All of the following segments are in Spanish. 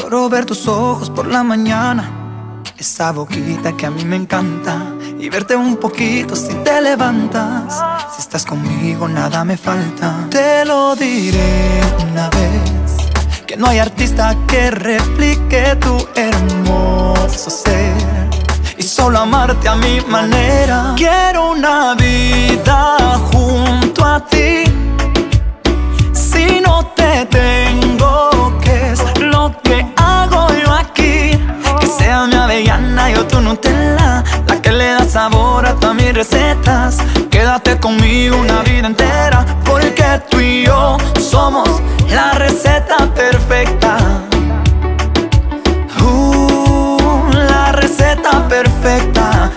Adoro ver tus ojos por la mañana, esa boquita que a mí me encanta, y verte un poquito si te levantas. Si estás conmigo nada me falta. Te lo diré una vez, que no hay artista que replique tu hermoso ser, y solo amarte a mi manera. Quiero una vida junto a ti. Si no te tengo, ¿qué es lo que hago yo aquí? Que sea mi avellana, yo tu Nutella, la que le da sabor a todas mis recetas. Quédate conmigo una vida entera, porque tú y yo somos la receta perfecta. La receta perfecta.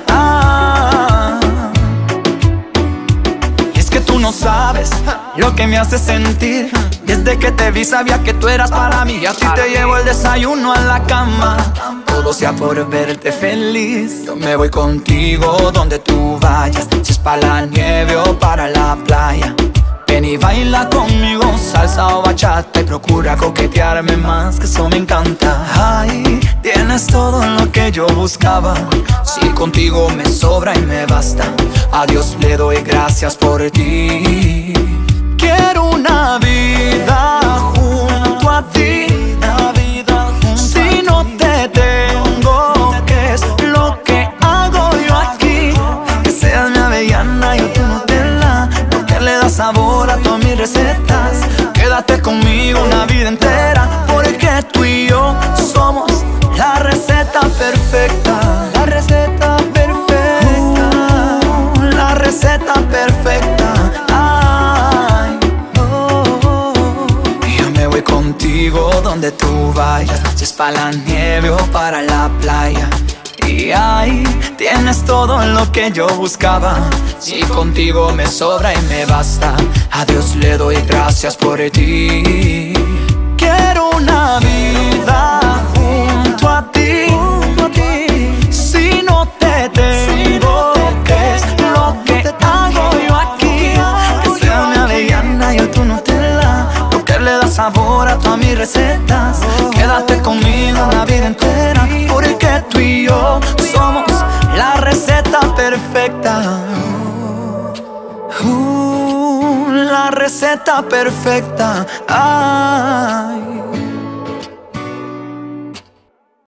Y es que tú no sabes lo que me hace sentir. Desde que te vi sabía que tú eras para mí. Y a ti te llevo el desayuno a la cama. Todo sea por verte feliz. Yo me voy contigo donde tú vayas, si es para la nieve o para la playa. Ven y baila conmigo salsa o bachata, y procura coquetearme más, que eso me encanta. Ay, tienes todo lo que yo buscaba. Si contigo me sobra y me basta, a Dios le doy gracias por ti. Quiero una vida junto a ti. Si no te tengo, ¿qué es lo que hago yo aquí? Que seas mi avellana, yo tu Nutella, lo que le da sabor a todas mis recetas. Quédate conmigo una vida entera, porque tú y yo somos la receta perfecta. La receta perfecta. La receta perfecta. Ay, y yo me voy contigo donde tú vayas, si es para la nieve o para la playa. Y ahí tienes todo lo que yo buscaba. Si contigo me sobra y me basta, a Dios le doy gracias por ti. Quiero una vida junto a ti. Si no te tengo, ¿qué es lo que hago yo aquí? Que sea mi avellana, yo tu Nutella, lo que le da sabor a todas mis recetas. Quédate conmigo una vida entera, porque tú y yo somos la receta perfecta. La receta perfecta. Ay.